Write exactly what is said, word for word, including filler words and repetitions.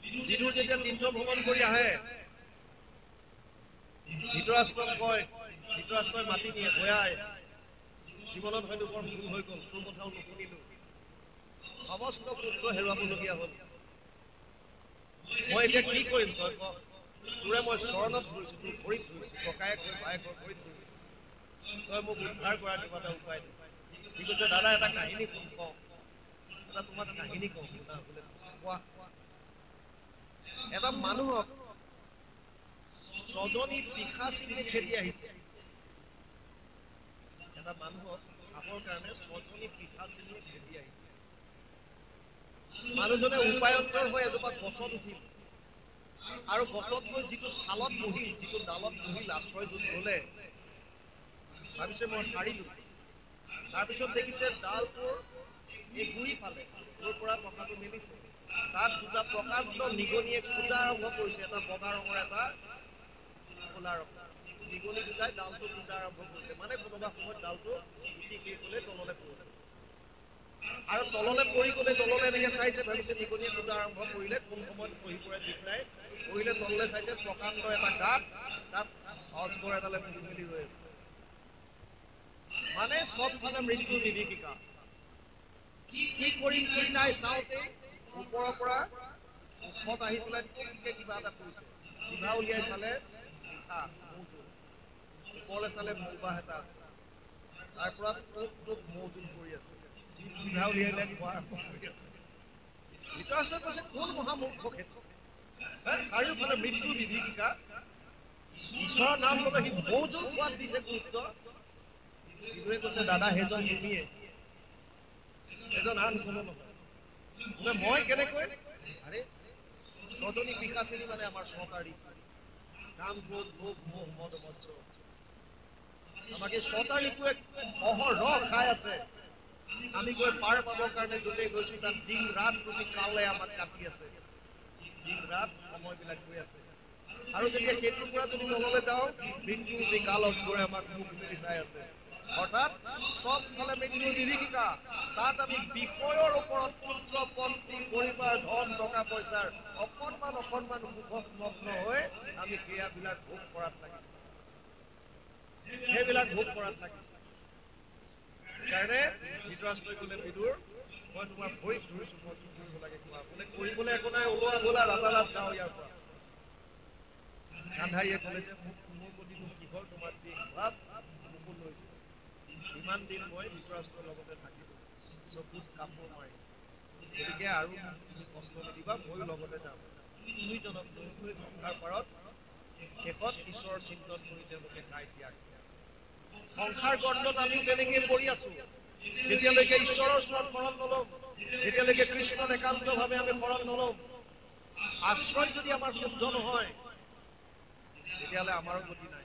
বিদুৰ যেতিয়া তীৰ্থ ভ্ৰমণ কৰি আহে ধৃতৰাষ্ট্ৰক কয়, ধৃতৰাষ্ট্ৰই মাতি নিয়ে, ভয়াই জীৱনত হয়তো বৰ ভুল হৈ গ'ল, তোৰ কথাও নুশুনিলো, সমস্ত পুত্ৰ হেৰুৱাবলগীয়া হ'ল, মই এতিয়া কি কৰিম তই ক? তোৰে মই চৰণত ধৰিছো, তোৰ ভৰিত ধৰিছো, ককায়েক হৈ ভায়েকৰ ভৰিত ধৰিছো, তই মোক উদ্ধাৰ কৰাৰ কিবা এটা উপায় দে। সি কৈছে দাদা এটা কাহিনী শুন কওঁ, এটা তোমাক কাহিনী কওঁ শুনা, বোলে কোৱা। এটা মানুহক ছজনী পিশাচিনীয়ে খেদি আহিছে, এটা মানুহক খাবৰ কাৰণে ছজনী পিশাচিনীয়ে খেদি আহিছে। মানুহজনে উপায়ন্তৰ হৈ এজোপা গছত উঠিল, আৰু গছত গৈ যিটো ছালত বহিল, যিটো ডালত বহিল, আশ্ৰয় য'ত ল'লে, ভাবিছে মই সাৰিলো। তাৰপিছত দেখিছে ডালটোৰ এই গুৰি ফালে, য'ৰ পৰা পকাটো মেলিছে, তাত দুটা প্ৰকাণ্ড নিগনিয়ে খুটা আৰম্ভ কৰিছে, এটা বগা ৰঙৰ, এটা ক'লা ৰঙৰ। নিগনি দুটাই ডালটো খুটা আৰম্ভ কৰিছে, মানে কোনোবা সময়ত ডালটো গুটি শেষ হ'লে তললৈ পৰিব। আৰু তললৈ পৰি গ'লে তললৈ এনেকে চাইছে, ভাবিছে নিগনিয়ে খুটা আৰম্ভ কৰিলে কোন সময়ত খহি পৰে ঠিক নাই, পৰিলে তললৈ চাইছে, প্ৰকাণ্ড এটা গাঁত, তাত অজগৰ এডালে পুহি মেলি ৰৈ আছে। মানে চবফালে মৃত্যুৰ নিৰ্দেশিকা। কি কৰিম কি নাই চাওঁতেই ওপৰৰ পৰা ওখত আহি পেলাই ঠিককে কিবা এটা কৰিছে, জিভা উলিয়াই চালে, মিঠা মৌজোল, ওপৰলৈ চালে মৌবাহ এটা আছে, তাৰ পৰা টোপ টোপ মৌজোল পৰি আছে, জিভা উলিয়াই খোৱা আৰম্ভ কৰি আছে। ধৃতৰাষ্ট্ৰই কৈছে কোন মহামূৰ্খ সেইটো, চাৰিওফালে মৃত্যুৰ বিভীষিকা, ঈশ্বৰৰ নাম ল'লে সি মৌজোল খোৱাত দিছে গুৰুত্ব। বিদুৰে কৈছে দাদা সেইজন তুমিয়ে, সেইজন আন কোনো নহয়। বোলে মই কেনেকৈ? আৰে ছজনী পিশাচিনী মানে আমাৰ ছটা ঋতু, কাম, ক্ৰোধ, লোভ, মোহ, মদ, মৎস্য। আমাক এই ছটা ঋতুৱে অহৰহ খাই আছে। আমি গৈ পাৰ পাবৰ কাৰণে য'তে গৈছো তাত দিন ৰাত প্ৰতি কালে আমাক কাটি আছে, দিন ৰাত সময়বিলাক গৈ আছে। আৰু যেতিয়া সেইটোৰ পৰা যদি তললৈ যাওঁ, মৃত্যুৰূপী কাল অজগৰে আমাক মুখ মেলি চাই আছে। অৰ্থাৎ চবফালে মৃত্যুৰ বিভীষিকা, তাত আমি বিষয়ৰ ওপৰত পুত্ৰ পত্নী পৰিবাৰ ধন টকা পইচাৰ অকণমান অকণমান সুখত মগ্ন হৈ আমি সেয়াবিলাক ভোগ কৰাত লাগিছো, সেইবিলাক ভোগ কৰাত লাগিছো। সেইকাৰণে ধৃতৰাষ্ট্ৰই ক'লে বিদুৰ, মই তোমাৰ ভৰিত ধৰিছো, মই কি কৰিব লাগে কোৱা। বোলে কৰিবলৈ একো নাই, ওলোৱা ব'লা ৰাতাৰাত যাওঁ ইয়াৰ পৰা। গান্ধাৰীয়ে ক'লে যে মোক মোৰ প্ৰতি কিহৰ তোমাৰ দিশ ভাৱ, মোকো লৈ যোৱা। ইমান দিন মই ধৃতৰাষ্ট্ৰৰ লগতে থাকিলো, চকুত কাপোৰ মাৰি, গতিকে আৰু তুমি কষ্ট নিদিবা, ময়ো লগতে যাম। দুইজনক লৈ গৈ গংগাৰ পাৰত শেষত ঈশ্বৰৰ চিন্তন কৰি তেওঁলোকে খাই ত্যাগ। সংসাৰ গণ্ডত আমিও তেনেকেই পৰি আছো, যেতিয়ালৈকে ঈশ্বৰৰ ওচৰত শৰণ নলম, যেতিয়ালৈকে কৃষ্ণত একান্তভাৱে আমি শৰণ নলম, আশ্ৰয় যদি আমাৰ শুদ্ধ নহয়, তেতিয়াহ'লে আমাৰো গতি নাই।